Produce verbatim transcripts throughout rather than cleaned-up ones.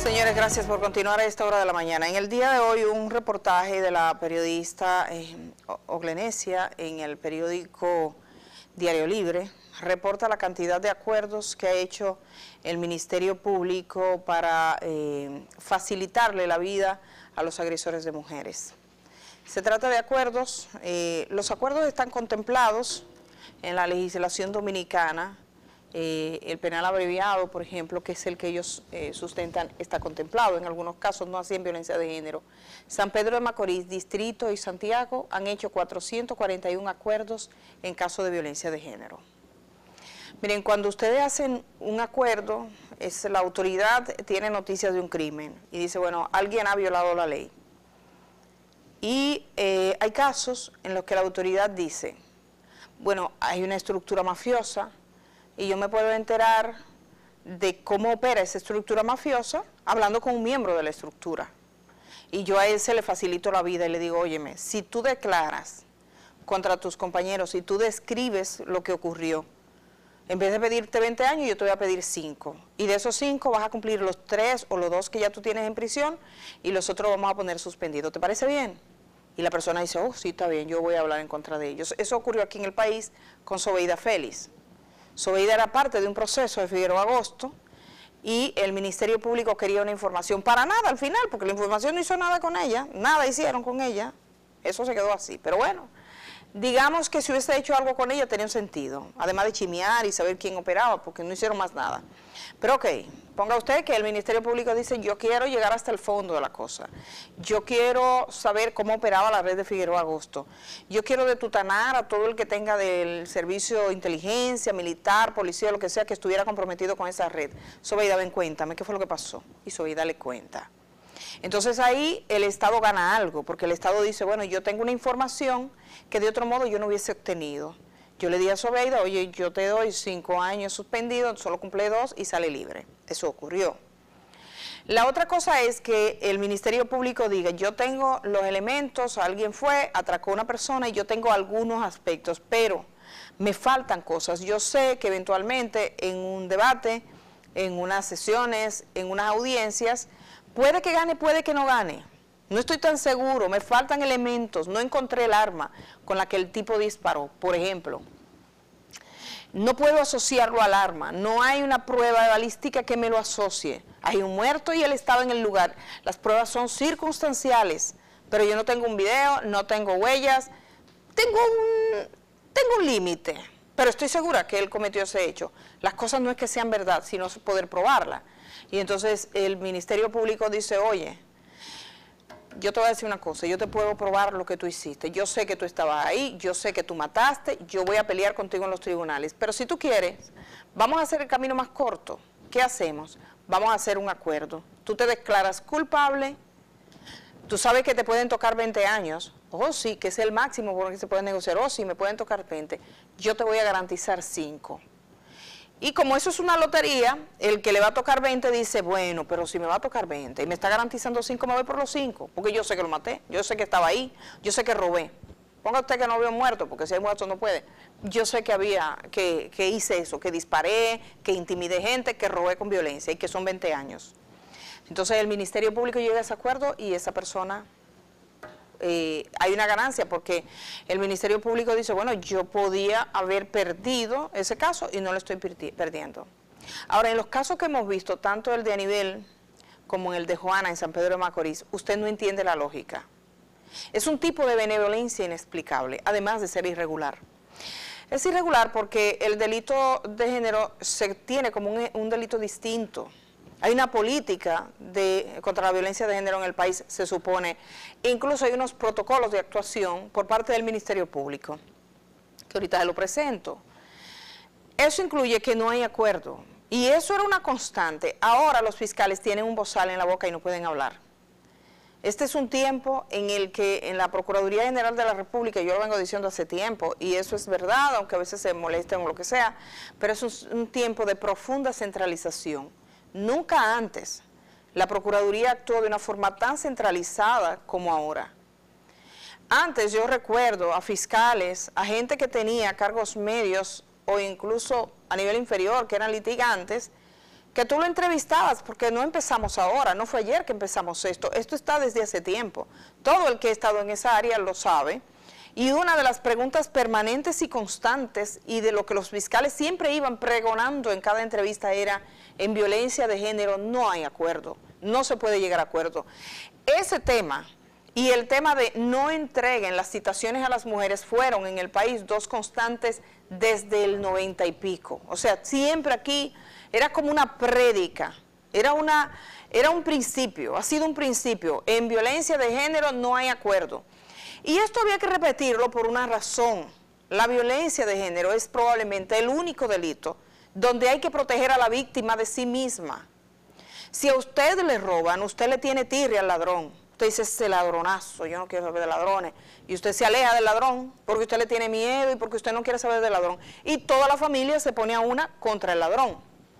Señores, gracias por continuar a esta hora de la mañana. En el día de hoy, un reportaje de la periodista eh, Oglenesia en el periódico Diario Libre reporta la cantidad de acuerdos que ha hecho el Ministerio Público para eh, facilitarle la vida a los agresores de mujeres. Se trata de acuerdos, eh, los acuerdos están contemplados en la legislación dominicana. Eh, el penal abreviado, por ejemplo, que es el que ellos eh, sustentan, está contemplado, en algunos casos no así en violencia de género. San Pedro de Macorís, Distrito y Santiago han hecho cuatrocientos cuarenta y un acuerdos en caso de violencia de género. Miren, cuando ustedes hacen un acuerdo, es la autoridad tiene noticias de un crimen y dice, bueno, alguien ha violado la ley. Y eh, hay casos en los que la autoridad dice, bueno, hay una estructura mafiosa, y yo me puedo enterar de cómo opera esa estructura mafiosa hablando con un miembro de la estructura. Y yo a él se le facilito la vida y le digo, óyeme, si tú declaras contra tus compañeros, si tú describes lo que ocurrió, en vez de pedirte veinte años, yo te voy a pedir cinco. Y de esos cinco vas a cumplir los tres o los dos que ya tú tienes en prisión y los otros vamos a poner suspendidos. ¿Te parece bien? Y la persona dice, oh, sí, está bien, yo voy a hablar en contra de ellos. Eso ocurrió aquí en el país con Sobeida Félix. Sobeida era parte de un proceso de Figueroa Agosto y el Ministerio Público quería una información para nada al final, porque la información no hizo nada con ella, nada hicieron con ella, eso se quedó así. Pero bueno, digamos que si hubiese hecho algo con ella tenía un sentido, además de chimear y saber quién operaba, porque no hicieron más nada. Pero ok, ponga usted que el Ministerio Público dice, yo quiero llegar hasta el fondo de la cosa, yo quiero saber cómo operaba la red de Figueroa Agosto, yo quiero detutanar a todo el que tenga del servicio de inteligencia, militar, policía, lo que sea, que estuviera comprometido con esa red. Sobeida, ven, cuéntame, ¿qué fue lo que pasó? Y Sobeida le cuenta. Entonces ahí el Estado gana algo, porque el Estado dice, bueno, yo tengo una información que de otro modo yo no hubiese obtenido. Yo le di a Sobeida, oye, yo te doy cinco años suspendido, solo cumple dos y sale libre. Eso ocurrió. La otra cosa es que el Ministerio Público diga, yo tengo los elementos, alguien fue, atracó a una persona y yo tengo algunos aspectos, pero me faltan cosas. Yo sé que eventualmente en un debate, en unas sesiones, en unas audiencias, puede que gane, puede que no gane. No estoy tan seguro, me faltan elementos, no encontré el arma con la que el tipo disparó, por ejemplo. No puedo asociarlo al arma, no hay una prueba de balística que me lo asocie. Hay un muerto y él estaba en el lugar. Las pruebas son circunstanciales, pero yo no tengo un video, no tengo huellas, tengo un, tengo un límite, pero estoy segura que él cometió ese hecho. Las cosas no es que sean verdad, sino poder probarla. Y entonces el Ministerio Público dice, oye, yo te voy a decir una cosa, yo te puedo probar lo que tú hiciste, yo sé que tú estabas ahí, yo sé que tú mataste, yo voy a pelear contigo en los tribunales, pero si tú quieres, vamos a hacer el camino más corto. ¿Qué hacemos? Vamos a hacer un acuerdo. Tú te declaras culpable, tú sabes que te pueden tocar veinte años, oh sí, que es el máximo por el que se puede negociar, oh sí, me pueden tocar veinte, yo te voy a garantizar cinco. Y como eso es una lotería, el que le va a tocar veinte dice, bueno, pero si me va a tocar veinte y me está garantizando cinco, me voy por los cinco, porque yo sé que lo maté, yo sé que estaba ahí, yo sé que robé. Ponga usted que no veo muerto, porque si hay muerto no puede. Yo sé que había, que, que hice eso, que disparé, que intimidé gente, que robé con violencia y que son veinte años. Entonces el Ministerio Público llega a ese acuerdo y esa persona... Eh, hay una ganancia porque el Ministerio Público dice, bueno, yo podía haber perdido ese caso y no lo estoy perdiendo. Ahora, en los casos que hemos visto, tanto el de Anibel como el de Joana en San Pedro de Macorís, usted no entiende la lógica. Es un tipo de benevolencia inexplicable, además de ser irregular. Es irregular porque el delito de género se tiene como un, un delito distinto. Hay una política de, contra la violencia de género en el país, se supone. Incluso hay unos protocolos de actuación por parte del Ministerio Público, que ahorita se lo presento. Eso incluye que no hay acuerdo. Y eso era una constante. Ahora los fiscales tienen un bozal en la boca y no pueden hablar. Este es un tiempo en el que en la Procuraduría General de la República, yo lo vengo diciendo hace tiempo, y eso es verdad, aunque a veces se molesten o lo que sea, pero es un, un tiempo de profunda centralización. Nunca antes la Procuraduría actuó de una forma tan centralizada como ahora. Antes yo recuerdo a fiscales, a gente que tenía cargos medios o incluso a nivel inferior, que eran litigantes, que tú lo entrevistabas, porque no empezamos ahora, no fue ayer que empezamos esto, esto está desde hace tiempo. Todo el que ha estado en esa área lo sabe. Y una de las preguntas permanentes y constantes, y de lo que los fiscales siempre iban pregonando en cada entrevista, era: en violencia de género no hay acuerdo, no se puede llegar a acuerdo. Ese tema y el tema de no entreguen las citaciones a las mujeres fueron en el país dos constantes desde el noventa y pico. O sea, siempre aquí era como una prédica, era, una, era un principio, ha sido un principio: en violencia de género no hay acuerdo. Y esto había que repetirlo por una razón. La violencia de género es probablemente el único delito donde hay que proteger a la víctima de sí misma. Si a usted le roban, usted le tiene tirria al ladrón. Usted dice: ese ladronazo, yo no quiero saber de ladrones. Y usted se aleja del ladrón porque usted le tiene miedo y porque usted no quiere saber del ladrón. Y toda la familia se pone a una contra el ladrón.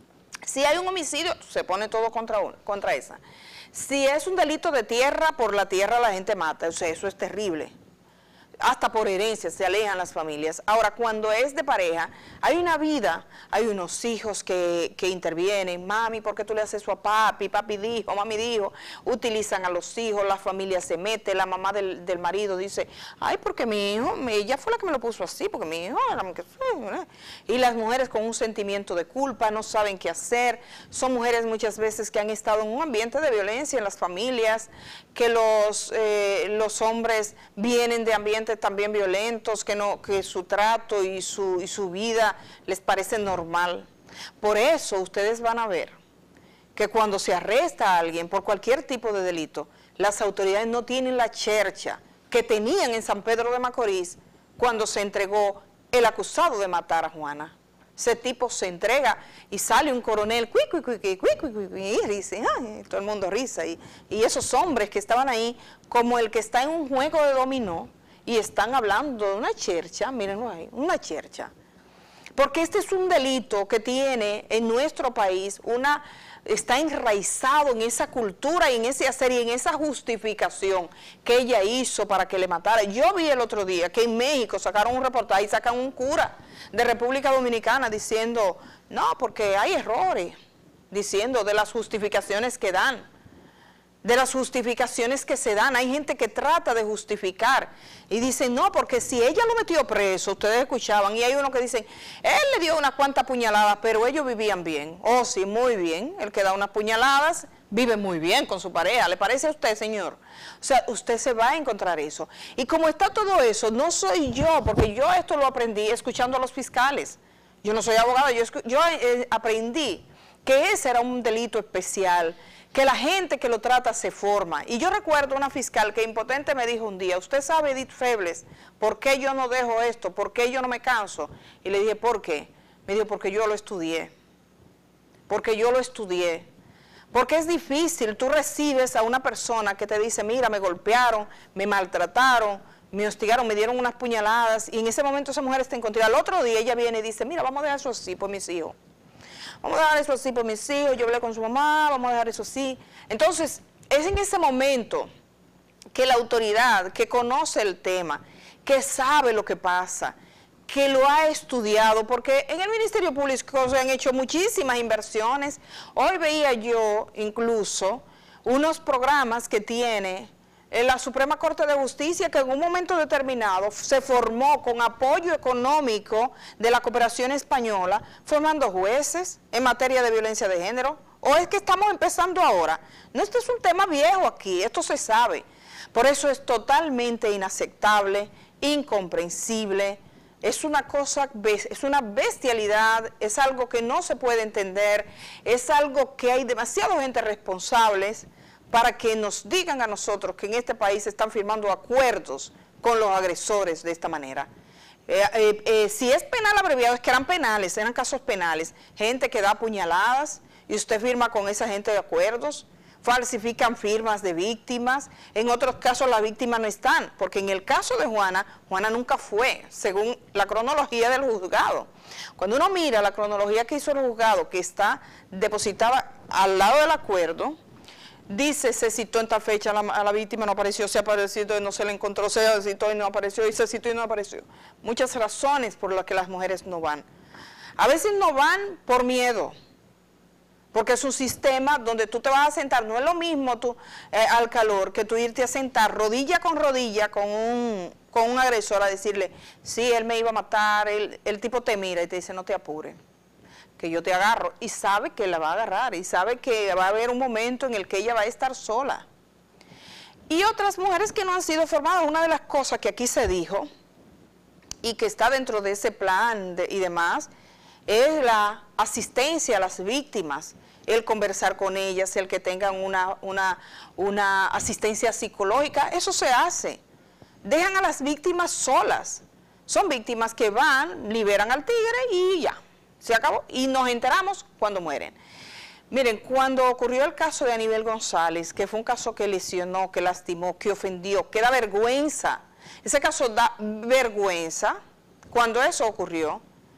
Si hay un homicidio, se pone todo contra, una, contra esa. Si es un delito de tierra, por la tierra la gente mata. O sea, eso es terrible. Hasta por herencia se alejan las familias. Ahora, cuando es de pareja, hay una vida, hay unos hijos que, que intervienen. Mami, ¿por qué tú le haces eso a papi? Papi dijo, mami dijo. Utilizan a los hijos, la familia se mete, la mamá del, del marido dice: ay, porque mi hijo, ella fue la que me lo puso así, porque mi hijo era que fue. Y las mujeres con un sentimiento de culpa, no saben qué hacer. Son mujeres muchas veces que han estado en un ambiente de violencia en las familias, que los, eh, los hombres vienen de ambientes también violentos, que no, que su trato y su, y su vida les parece normal. Por eso ustedes van a ver que cuando se arresta a alguien por cualquier tipo de delito, las autoridades no tienen la chercha que tenían en San Pedro de Macorís cuando se entregó el acusado de matar a Juana. Ese tipo se entrega y sale un coronel, cui, cui, cui, cui, cui, cui, cui, y dice, ay, todo el mundo risa. Y, y esos hombres que estaban ahí, como el que está en un juego de dominó, y están hablando de una chercha, mírenlo ahí, una chercha. Porque este es un delito que tiene en nuestro país, una, está enraizado en esa cultura y en ese hacer y en esa justificación que ella hizo para que le matara. Yo vi el otro día que en México sacaron un reportaje y sacan un cura de República Dominicana diciendo: no, porque hay errores, diciendo de las justificaciones que dan. de las justificaciones que se dan. Hay gente que trata de justificar y dice: no, porque si ella lo metió preso, ustedes escuchaban, y hay uno que dicen: él le dio unas cuantas puñaladas, pero ellos vivían bien. Oh, sí, muy bien, el que da unas puñaladas vive muy bien con su pareja. ¿Le parece a usted, señor? O sea, usted se va a encontrar eso. Y como está todo eso, no soy yo, porque yo esto lo aprendí escuchando a los fiscales. Yo no soy abogada, yo, yo eh, aprendí que ese era un delito especial, que la gente que lo trata se forma. Y yo recuerdo una fiscal que impotente me dijo un día: usted sabe, Edith Febles, ¿por qué yo no dejo esto? ¿Por qué yo no me canso? Y le dije: ¿por qué? Me dijo: porque yo lo estudié. Porque yo lo estudié. Porque es difícil, tú recibes a una persona que te dice: mira, me golpearon, me maltrataron, me hostigaron, me dieron unas puñaladas, y en ese momento esa mujer está encontrada. Al otro día ella viene y dice: mira, vamos a dejar eso así por mis hijos. Vamos a dejar eso así por mis hijos, yo hablé con su mamá, vamos a dejar eso así. Entonces, es en ese momento que la autoridad que conoce el tema, que sabe lo que pasa, que lo ha estudiado, porque en el Ministerio Público se han hecho muchísimas inversiones. Hoy veía yo incluso unos programas que tiene en la Suprema Corte de Justicia, que en un momento determinado se formó con apoyo económico de la cooperación española, formando jueces en materia de violencia de género. ¿O es que estamos empezando ahora? No, este es un tema viejo aquí, esto se sabe. Por eso es totalmente inaceptable, incomprensible, es una cosa, es una bestialidad, es algo que no se puede entender, es algo que hay demasiada gente responsables para que nos digan a nosotros que en este país se están firmando acuerdos con los agresores de esta manera. Eh, eh, eh, si es penal abreviado, es que eran penales, eran casos penales, gente que da puñaladas y usted firma con esa gente de acuerdos, falsifican firmas de víctimas, en otros casos las víctimas no están, porque en el caso de Juana, Juana nunca fue, según la cronología del juzgado. Cuando uno mira la cronología que hizo el juzgado, que está depositada al lado del acuerdo, dice: se citó en tal fecha a la, a la víctima, no apareció, se apareció y no se le encontró, se citó y no apareció, y se citó y no apareció. Muchas razones por las que las mujeres no van. A veces no van por miedo, porque es un sistema donde tú te vas a sentar, no es lo mismo tú eh, al calor que tú irte a sentar rodilla con rodilla con un, con un agresor a decirle, sí, él me iba a matar, el, el tipo te mira y te dice, no te apures, que yo te agarro, y sabe que la va a agarrar, y sabe que va a haber un momento en el que ella va a estar sola. Y otras mujeres que no han sido formadas, una de las cosas que aquí se dijo, y que está dentro de ese plan de, y demás, es la asistencia a las víctimas, el conversar con ellas, el que tengan una, una, una asistencia psicológica, eso se hace. Dejan a las víctimas solas. Son víctimas que van, liberan al tigre y ya, se acabó. Y nos enteramos cuando mueren. Miren, cuando ocurrió el caso de Aníbal González, que fue un caso que lesionó, que lastimó, que ofendió, que da vergüenza, ese caso da vergüenza, cuando eso ocurrió,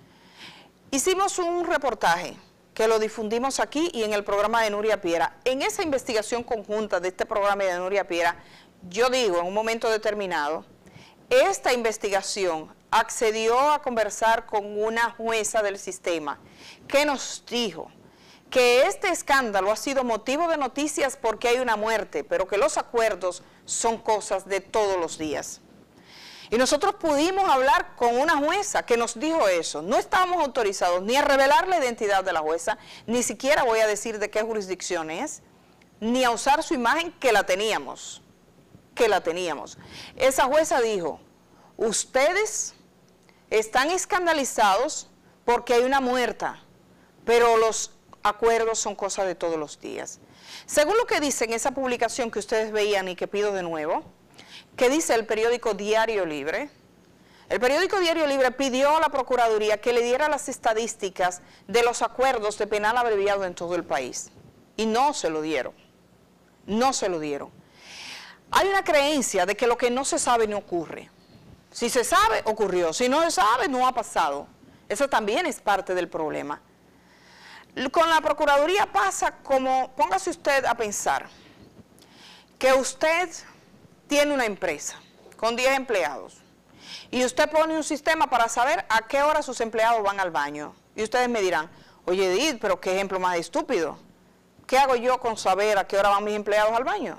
hicimos un reportaje que lo difundimos aquí y en el programa de Nuria Piera. En esa investigación conjunta de este programa de Nuria Piera, yo digo en un momento determinado, esta investigación accedió a conversar con una jueza del sistema que nos dijo que este escándalo ha sido motivo de noticias porque hay una muerte, pero que los acuerdos son cosas de todos los días. Y nosotros pudimos hablar con una jueza que nos dijo eso. No estábamos autorizados ni a revelar la identidad de la jueza, ni siquiera voy a decir de qué jurisdicción es, ni a usar su imagen, que la teníamos, que la teníamos. Esa jueza dijo, ustedes están escandalizados porque hay una muerta, pero los acuerdos son cosas de todos los días. Según lo que dice en esa publicación que ustedes veían y que pido de nuevo, que dice el periódico Diario Libre, el periódico Diario Libre pidió a la Procuraduría que le diera las estadísticas de los acuerdos de penal abreviado en todo el país. Y no se lo dieron, no se lo dieron. Hay una creencia de que lo que no se sabe no ocurre. Si se sabe, ocurrió. Si no se sabe, no ha pasado. Eso también es parte del problema. Con la Procuraduría pasa como, póngase usted a pensar, que usted tiene una empresa con diez empleados y usted pone un sistema para saber a qué hora sus empleados van al baño. Y ustedes me dirán, oye Edith, pero qué ejemplo más estúpido. ¿Qué hago yo con saber a qué hora van mis empleados al baño?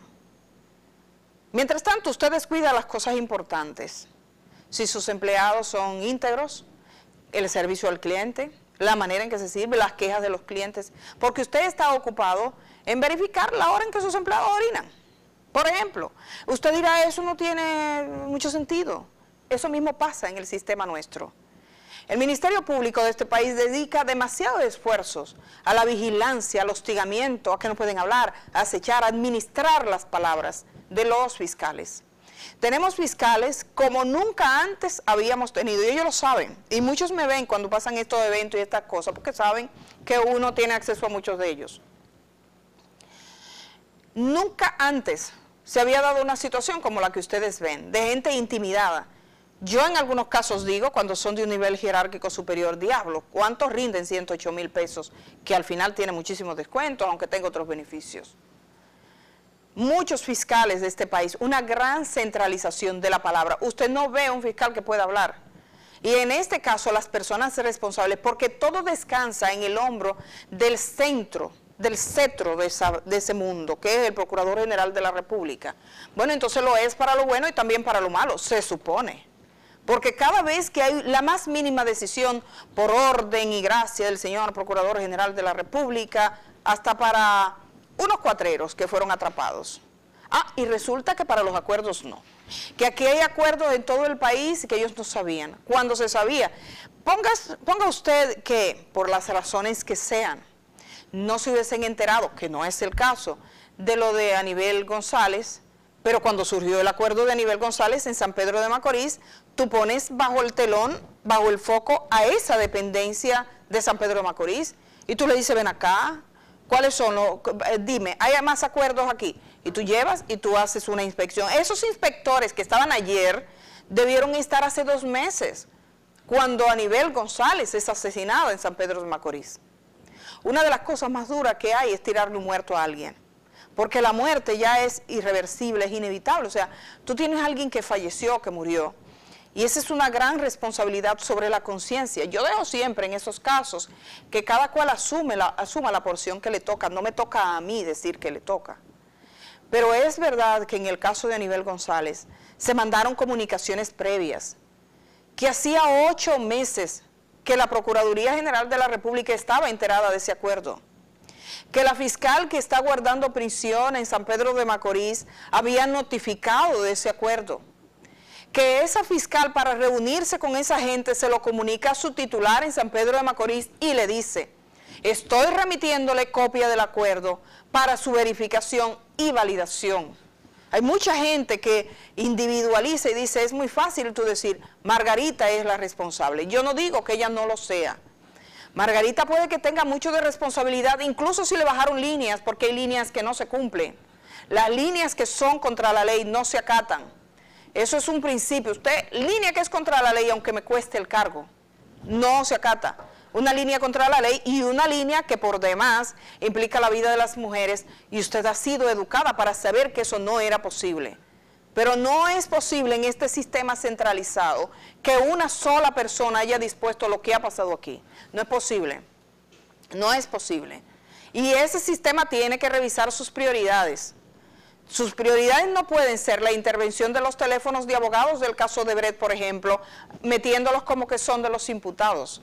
Mientras tanto, usted descuida las cosas importantes. Si sus empleados son íntegros, el servicio al cliente, la manera en que se sirve, las quejas de los clientes, porque usted está ocupado en verificar la hora en que sus empleados orinan. Por ejemplo, usted dirá, eso no tiene mucho sentido. Eso mismo pasa en el sistema nuestro. El Ministerio Público de este país dedica demasiados esfuerzos a la vigilancia, al hostigamiento, a que no pueden hablar, a acechar, a administrar las palabras de los fiscales. Tenemos fiscales como nunca antes habíamos tenido, y ellos lo saben. Y muchos me ven cuando pasan estos eventos y estas cosas, porque saben que uno tiene acceso a muchos de ellos. Nunca antes se había dado una situación como la que ustedes ven, de gente intimidada. Yo en algunos casos digo, cuando son de un nivel jerárquico superior, diablo, ¿cuántos rinden ciento ocho mil pesos? Que al final tiene muchísimos descuentos, aunque tenga otros beneficios. Muchos fiscales de este país, una gran centralización de la palabra. Usted no ve un fiscal que pueda hablar. Y en este caso, las personas responsables, porque todo descansa en el hombro del centro, del cetro de, esa, de ese mundo, que es el Procurador General de la República. Bueno, entonces lo es para lo bueno y también para lo malo, se supone. Porque cada vez que hay la más mínima decisión por orden y gracia del señor Procurador General de la República, hasta para unos cuatreros que fueron atrapados. Ah, y resulta que para los acuerdos no. Que aquí hay acuerdos en todo el país y que ellos no sabían. Cuando se sabía, ponga, ponga usted que por las razones que sean, no se hubiesen enterado, que no es el caso, de lo de Aníbal González, pero cuando surgió el acuerdo de Aníbal González en San Pedro de Macorís, tú pones bajo el telón, bajo el foco a esa dependencia de San Pedro de Macorís, y tú le dices, ven acá, ¿cuáles son los? Dime, ¿hay más acuerdos aquí? Y tú llevas y tú haces una inspección. Esos inspectores que estaban ayer debieron estar hace dos meses, cuando Aníbal González es asesinado en San Pedro de Macorís. Una de las cosas más duras que hay es tirarle un muerto a alguien, porque la muerte ya es irreversible, es inevitable. O sea, tú tienes a alguien que falleció, que murió, Y esa es una gran responsabilidad sobre la conciencia. Yo dejo siempre en esos casos que cada cual asume la, asuma la porción que le toca. No me toca a mí decir que le toca. Pero es verdad que en el caso de Aníbal González se mandaron comunicaciones previas, que hacía ocho meses que la Procuraduría General de la República estaba enterada de ese acuerdo, que la fiscal que está guardando prisión en San Pedro de Macorís había notificado de ese acuerdo, que esa fiscal para reunirse con esa gente se lo comunica a su titular en San Pedro de Macorís y le dice, estoy remitiéndole copia del acuerdo para su verificación y validación. Hay mucha gente que individualiza y dice, es muy fácil tú decir, Margarita es la responsable. Yo no digo que ella no lo sea. Margarita puede que tenga mucho de responsabilidad, incluso si le bajaron líneas, porque hay líneas que no se cumplen. Las líneas que son contra la ley no se acatan. Eso es un principio. Usted, línea que es contra la ley, aunque me cueste el cargo, no se acata. Una línea contra la ley y una línea que por demás implica la vida de las mujeres, y usted ha sido educada para saber que eso no era posible. Pero no es posible en este sistema centralizado que una sola persona haya dispuesto lo que ha pasado aquí. No es posible. No es posible. Y ese sistema tiene que revisar sus prioridades. Sus prioridades no pueden ser la intervención de los teléfonos de abogados del caso de Brecht, por ejemplo, metiéndolos como que son de los imputados.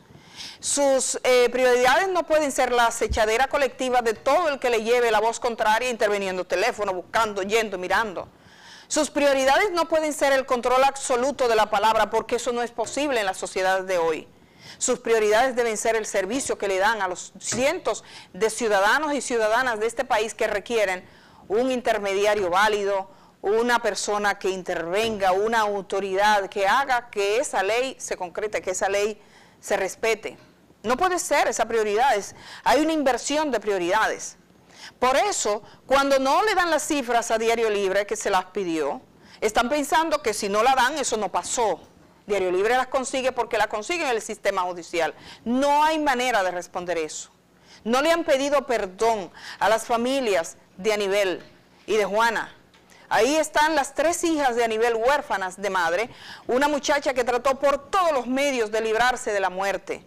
Sus eh, prioridades no pueden ser la acechadera colectiva de todo el que le lleve la voz contraria, interviniendo teléfono, buscando, yendo, mirando. Sus prioridades no pueden ser el control absoluto de la palabra, porque eso no es posible en la sociedad de hoy. Sus prioridades deben ser el servicio que le dan a los cientos de ciudadanos y ciudadanas de este país que requieren un intermediario válido, una persona que intervenga, una autoridad que haga que esa ley se concrete, que esa ley se respete. No puede ser esa prioridad, es, hay una inversión de prioridades. Por eso, cuando no le dan las cifras a Diario Libre que se las pidió, están pensando que si no la dan, eso no pasó. Diario Libre las consigue porque las consigue en el sistema judicial. No hay manera de responder eso. No le han pedido perdón a las familias de Aníbal y de Juana. Ahí están las tres hijas de Aníbal huérfanas de madre, una muchacha que trató por todos los medios de librarse de la muerte.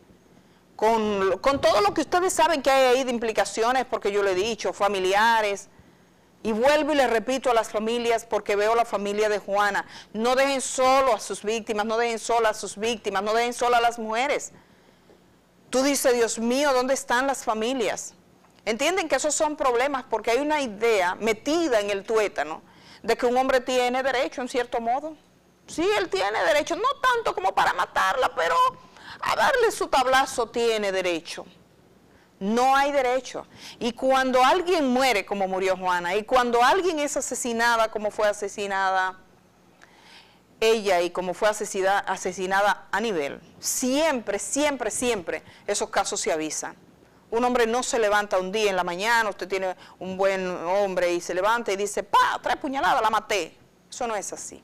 Con, con todo lo que ustedes saben que hay ahí de implicaciones, porque yo le he dicho, familiares, y vuelvo y le repito a las familias, porque veo la familia de Juana, no dejen solo a sus víctimas, no dejen solas a sus víctimas, no dejen solas a las mujeres. Tú dices, Dios mío, ¿dónde están las familias? Entienden que esos son problemas porque hay una idea metida en el tuétano de que un hombre tiene derecho en cierto modo. Sí, él tiene derecho, no tanto como para matarla, pero a darle su tablazo tiene derecho. No hay derecho. Y cuando alguien muere como murió Juana, y cuando alguien es asesinada como fue asesinada ella y como fue asesinada, asesinada Aníbal, siempre, siempre, siempre esos casos se avisan. Un hombre no se levanta un día en la mañana, usted tiene un buen hombre y se levanta y dice, pa, trae puñalada, la maté. Eso no es así.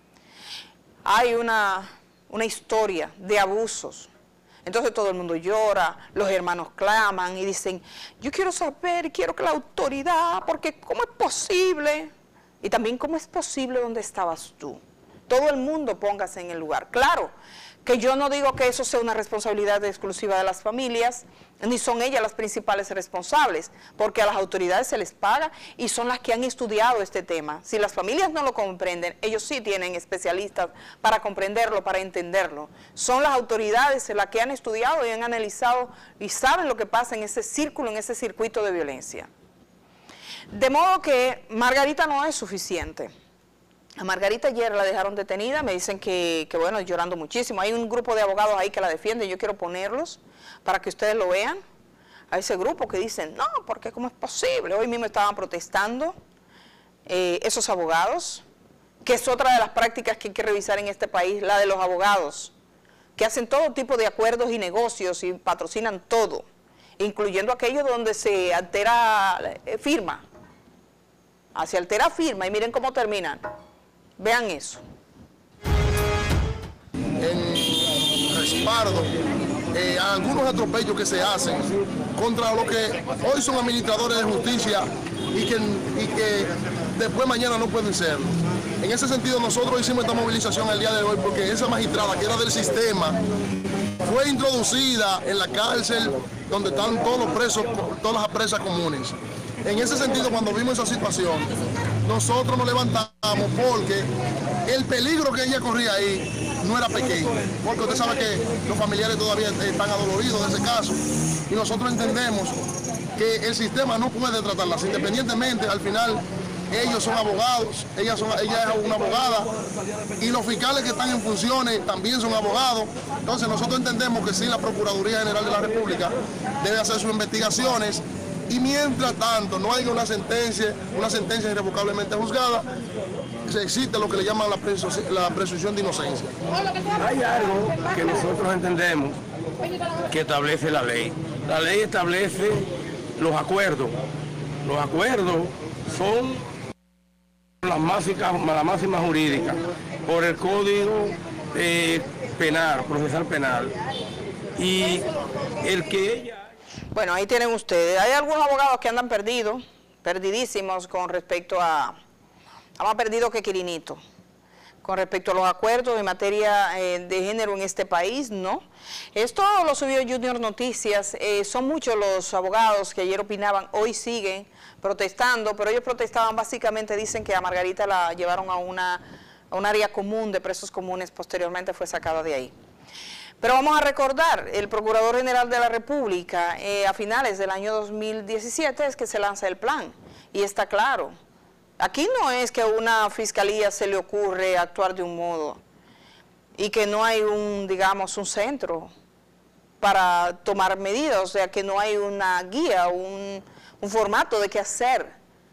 Hay una, una historia de abusos. Entonces todo el mundo llora, los hermanos claman y dicen, yo quiero saber, quiero que la autoridad, porque ¿cómo es posible? Y también, ¿cómo es posible donde estabas tú? Todo el mundo póngase en el lugar. Claro, que yo no digo que eso sea una responsabilidad exclusiva de las familias, ni son ellas las principales responsables, porque a las autoridades se les paga y son las que han estudiado este tema. Si las familias no lo comprenden, ellos sí tienen especialistas para comprenderlo, para entenderlo. Son las autoridades las que han estudiado y han analizado y saben lo que pasa en ese círculo, en ese circuito de violencia. De modo que Margarita no es suficiente. A Margarita ayer la dejaron detenida, me dicen que, que bueno, llorando muchísimo. Hay un grupo de abogados ahí que la defienden, yo quiero ponerlos para que ustedes lo vean. A ese grupo que dicen, no, porque ¿cómo es posible? Hoy mismo estaban protestando eh, esos abogados, que es otra de las prácticas que hay que revisar en este país, la de los abogados, que hacen todo tipo de acuerdos y negocios y patrocinan todo, incluyendo aquellos donde se altera eh, firma. Ah, se altera firma y miren cómo terminan. Vean eso. En respaldo eh, a algunos atropellos que se hacen contra los que hoy son administradores de justicia y que, y que después mañana no pueden serlo. En ese sentido nosotros hicimos esta movilización el día de hoy porque esa magistrada que era del sistema fue introducida en la cárcel donde están todos los presos, todas las presas comunes. En ese sentido, cuando vimos esa situación, nosotros nos levantamos porque el peligro que ella corría ahí no era pequeño, porque usted sabe que los familiares todavía están adoloridos de ese caso y nosotros entendemos que el sistema no puede tratarlas independientemente. Al final ellos son abogados, ella, son, ella es una abogada y los fiscales que están en funciones también son abogados. Entonces nosotros entendemos que sí, la Procuraduría General de la República debe hacer sus investigaciones y mientras tanto no haya una sentencia, una sentencia irrevocablemente juzgada, existe lo que le llaman la, presu la presunción de inocencia. Hay algo que nosotros entendemos que establece la ley. La ley establece los acuerdos. Los acuerdos son la máxima, la máxima jurídica por el Código eh, Penal, Procesal Penal. Y el que ella... Bueno, ahí tienen ustedes. Hay algunos abogados que andan perdidos, perdidísimos con respecto a... a más perdido que Quirinito. Con respecto a los acuerdos en materia eh, de género en este país, no. Esto lo subió Junior Noticias. Eh, son muchos los abogados que ayer opinaban, hoy siguen protestando, pero ellos protestaban básicamente, dicen que a Margarita la llevaron a, una, a un área común de presos comunes, posteriormente fue sacada de ahí. Pero vamos a recordar, el Procurador General de la República, eh, a finales del año dos mil diecisiete es que se lanza el plan, y está claro. Aquí no es que a una fiscalía se le ocurre actuar de un modo y que no hay un, digamos, un centro para tomar medidas, o sea, que no hay una guía, un, un formato de qué hacer.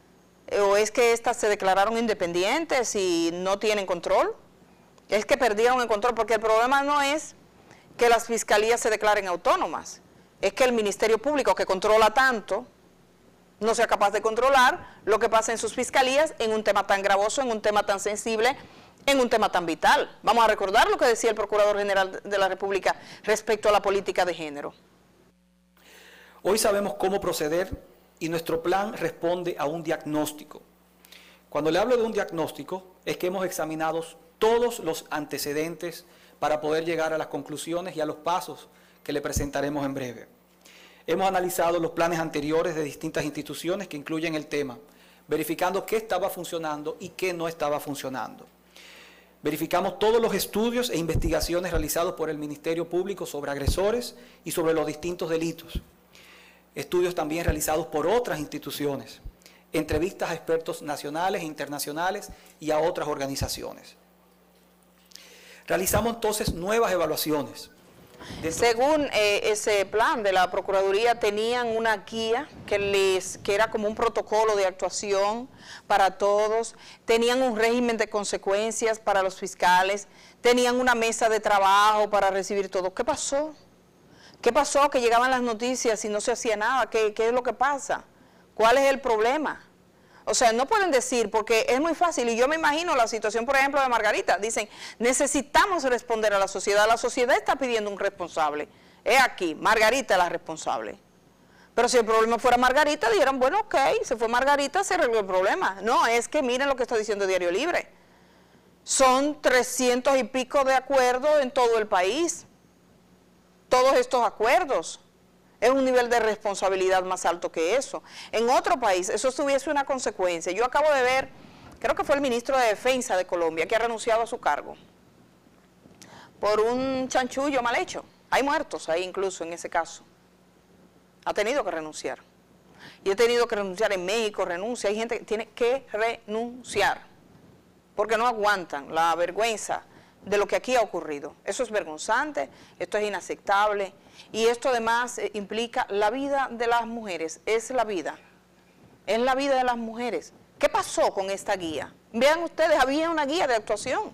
O es que estas se declararon independientes y no tienen control. Es que perdieron el control, porque el problema no es que las fiscalías se declaren autónomas, es que el Ministerio Público, que controla tanto, no sea capaz de controlar lo que pasa en sus fiscalías en un tema tan gravoso, en un tema tan sensible, en un tema tan vital. Vamos a recordar lo que decía el Procurador General de la República respecto a la política de género. Hoy sabemos cómo proceder y nuestro plan responde a un diagnóstico. Cuando le hablo de un diagnóstico, es que hemos examinado todos los antecedentes para poder llegar a las conclusiones y a los pasos que le presentaremos en breve. Hemos analizado los planes anteriores de distintas instituciones que incluyen el tema, verificando qué estaba funcionando y qué no estaba funcionando. Verificamos todos los estudios e investigaciones realizados por el Ministerio Público sobre agresores y sobre los distintos delitos. Estudios también realizados por otras instituciones, entrevistas a expertos nacionales e internacionales y a otras organizaciones. Realizamos entonces nuevas evaluaciones. Según eh, ese plan de la Procuraduría, tenían una guía que, les, que era como un protocolo de actuación para todos, tenían un régimen de consecuencias para los fiscales, tenían una mesa de trabajo para recibir todo. ¿Qué pasó? ¿Qué pasó? Que llegaban las noticias y no se hacía nada. ¿Qué, qué es lo que pasa? ¿Cuál es el problema? O sea, no pueden decir, porque es muy fácil, y yo me imagino la situación, por ejemplo, de Margarita. Dicen, necesitamos responder a la sociedad, la sociedad está pidiendo un responsable. Es aquí, Margarita es la responsable. Pero si el problema fuera Margarita, dijeran, bueno, ok, se fue Margarita, se arregló el problema. No, es que miren lo que está diciendo Diario Libre. Son trescientos y pico de acuerdos en todo el país. Todos estos acuerdos. Es un nivel de responsabilidad más alto que eso. En otro país eso tuviese una consecuencia. Yo acabo de ver, creo que fue el ministro de Defensa de Colombia, que ha renunciado a su cargo por un chanchullo mal hecho. Hay muertos ahí incluso en ese caso. Ha tenido que renunciar. Y ha tenido que renunciar en México, renuncia. Hay gente que tiene que renunciar porque no aguantan la vergüenza de lo que aquí ha ocurrido. Eso es vergonzante, esto es inaceptable. Y esto además eh, implica la vida de las mujeres, es la vida, es la vida de las mujeres. ¿Qué pasó con esta guía? Vean ustedes, había una guía de actuación.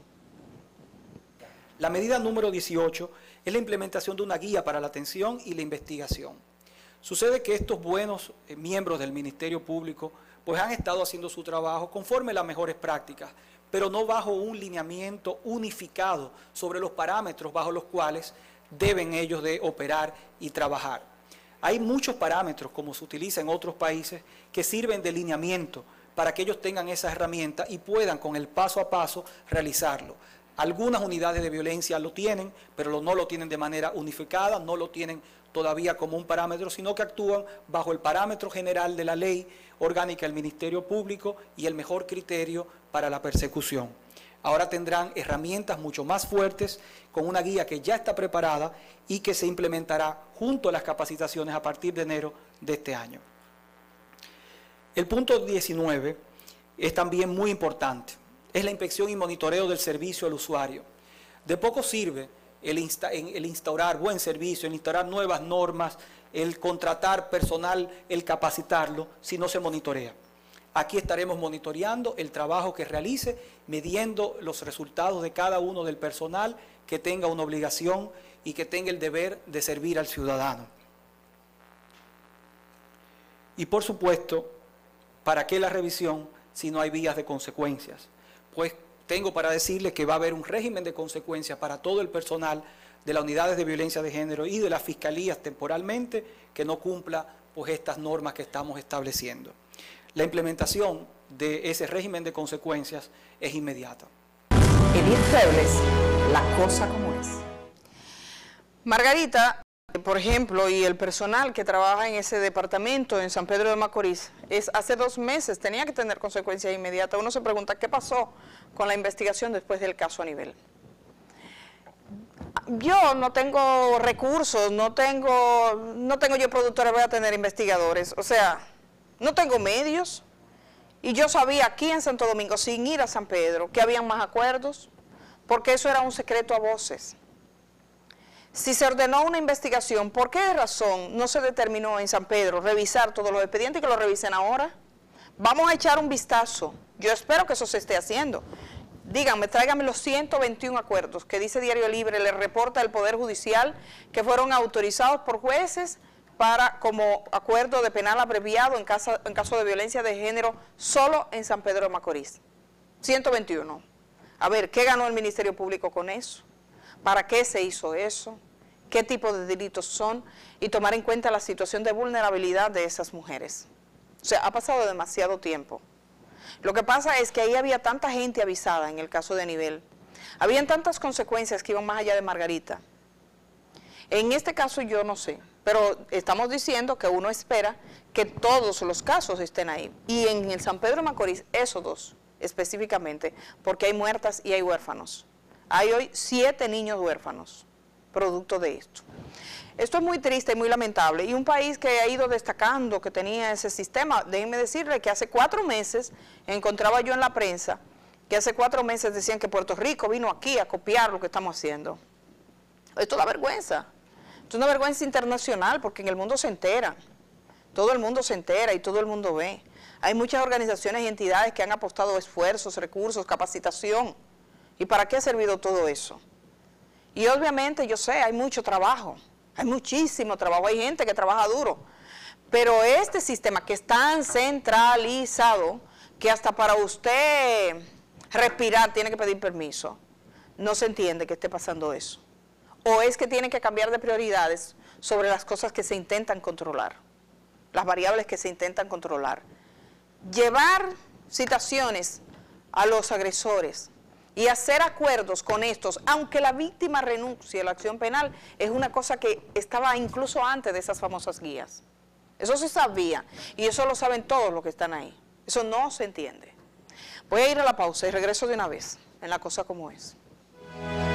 La medida número dieciocho es la implementación de una guía para la atención y la investigación. Sucede que estos buenos eh, miembros del Ministerio Público pues han estado haciendo su trabajo conforme a las mejores prácticas, pero no bajo un lineamiento unificado sobre los parámetros bajo los cuales deben ellos de operar y trabajar. Hay muchos parámetros, como se utiliza en otros países, que sirven de lineamiento para que ellos tengan esa herramienta y puedan con el paso a paso realizarlo. Algunas unidades de violencia lo tienen, pero no lo tienen de manera unificada, no lo tienen todavía como un parámetro, sino que actúan bajo el parámetro general de la ley orgánica del Ministerio Público y el mejor criterio para la persecución. Ahora tendrán herramientas mucho más fuertes con una guía que ya está preparada y que se implementará junto a las capacitaciones a partir de enero de este año. El punto diecinueve es también muy importante. Es la inspección y monitoreo del servicio al usuario. De poco sirve el, insta, el instaurar buen servicio, el instaurar nuevas normas, el contratar personal, el capacitarlo, si no se monitorea. Aquí estaremos monitoreando el trabajo que realice, midiendo los resultados de cada uno del personal que tenga una obligación y que tenga el deber de servir al ciudadano. Y por supuesto, ¿para qué la revisión si no hay vías de consecuencias? Pues tengo para decirles que va a haber un régimen de consecuencias para todo el personal de las unidades de violencia de género y de las fiscalías temporalmente que no cumpla pues estas normas que estamos estableciendo. La implementación de ese régimen de consecuencias es inmediata. Edith Febles, la cosa como es. Margarita, por ejemplo, y el personal que trabaja en ese departamento en San Pedro de Macorís, es hace dos meses tenía que tener consecuencias inmediatas. Uno se pregunta qué pasó con la investigación después del caso a nivel. Yo no tengo recursos, no tengo, no tengo yo productores, voy a tener investigadores, o sea, no tengo medios. Y yo sabía aquí en Santo Domingo, sin ir a San Pedro, que habían más acuerdos, porque eso era un secreto a voces. Si se ordenó una investigación, ¿por qué razón no se determinó en San Pedro revisar todos los expedientes y que lo revisen ahora? Vamos a echar un vistazo. Yo espero que eso se esté haciendo. Díganme, tráiganme los ciento veintiún acuerdos que dice Diario Libre, le reporta el Poder Judicial, que fueron autorizados por jueces para como acuerdo de penal abreviado en caso, en caso de violencia de género solo en San Pedro de Macorís. ciento veintiuno. A ver, ¿qué ganó el Ministerio Público con eso? ¿Para qué se hizo eso? ¿Qué tipo de delitos son? Y tomar en cuenta la situación de vulnerabilidad de esas mujeres. O sea, ha pasado demasiado tiempo. Lo que pasa es que ahí había tanta gente avisada en el caso de Nivel. Habían tantas consecuencias que iban más allá de Margarita. En este caso yo no sé, pero estamos diciendo que uno espera que todos los casos estén ahí. Y en el San Pedro de Macorís, esos dos específicamente, porque hay muertas y hay huérfanos. Hay hoy siete niños huérfanos, producto de esto. Esto es muy triste y muy lamentable. Y un país que ha ido destacando, que tenía ese sistema, déjenme decirle que hace cuatro meses, encontraba yo en la prensa, que hace cuatro meses decían que Puerto Rico vino aquí a copiar lo que estamos haciendo. Esto da vergüenza. Esto es una vergüenza internacional porque en el mundo se entera. Todo el mundo se entera y todo el mundo ve. Hay muchas organizaciones y entidades que han apostado esfuerzos, recursos, capacitación. ¿Y para qué ha servido todo eso? Y obviamente yo sé, hay mucho trabajo, hay muchísimo trabajo, hay gente que trabaja duro, pero este sistema que es tan centralizado que hasta para usted respirar tiene que pedir permiso, no se entiende que esté pasando eso. O es que tiene que cambiar de prioridades sobre las cosas que se intentan controlar, las variables que se intentan controlar. Llevar citaciones a los agresores y hacer acuerdos con estos, aunque la víctima renuncie a la acción penal, es una cosa que estaba incluso antes de esas famosas guías. Eso se sabía, y eso lo saben todos los que están ahí. Eso no se entiende. Voy a ir a la pausa y regreso de una vez en La Cosa Como Es.